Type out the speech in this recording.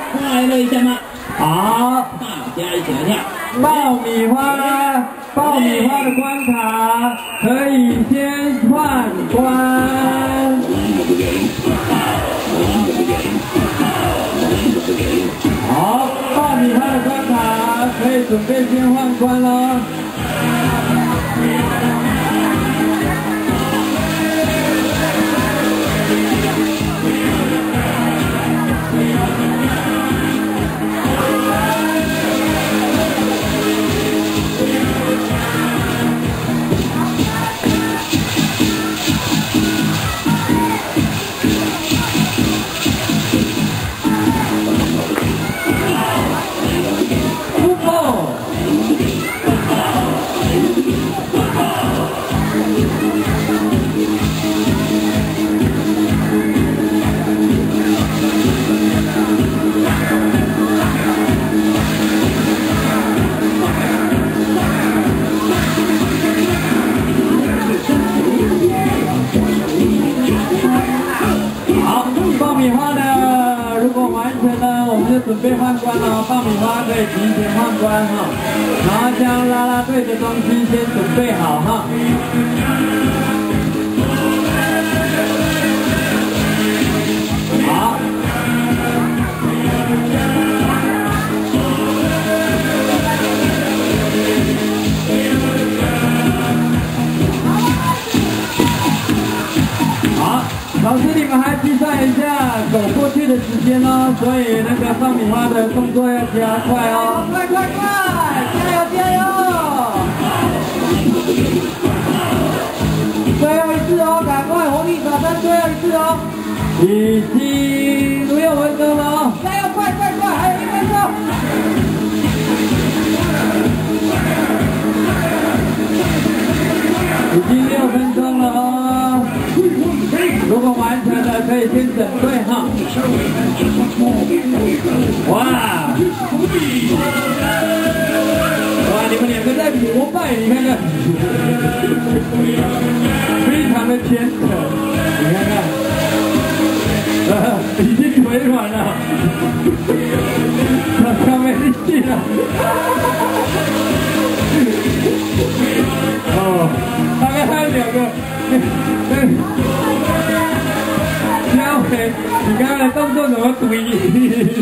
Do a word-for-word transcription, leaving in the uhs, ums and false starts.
快乐一下吗？ 好， 大家一起来跳。 爆米花，爆米花的关卡可以先换关。好，爆米花的关卡可以准备先换关了。准备换关了，爆米花可以提前换关哈，然后将啦啦队的东西先准备好哈。好。好。老师，你们还计算一下走过去的时间哦，所以那个爆米花的动作要加快哦，快快快，加油加油！最后一次哦，赶快红力法三，最后一次哦，已经六分钟了哦，加油，快快快，还有一分钟。已经六分钟了哦。如果完成了，可以先整队哈。哇！哇！你们两个在膜拜，你看看，非常的虔诚，你看看，呃，已经腿软了，好像没力气了。哦，大概还有两个，对。嘉伟，你刚才动作怎么怼？